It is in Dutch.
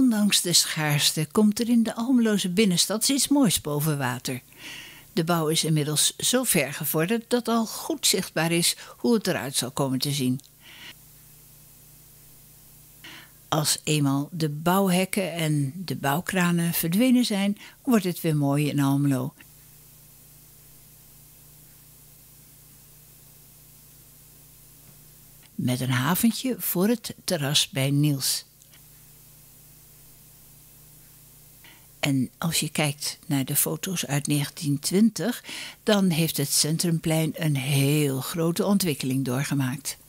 Ondanks de schaarste komt er in de Almeloze binnenstad iets moois boven water. De bouw is inmiddels zo ver gevorderd dat al goed zichtbaar is hoe het eruit zal komen te zien. Als eenmaal de bouwhekken en de bouwkranen verdwenen zijn, wordt het weer mooi in Almelo. Met een haventje voor het terras bij Niels. En als je kijkt naar de foto's uit 1920, dan heeft het Centrumplein een heel grote ontwikkeling doorgemaakt.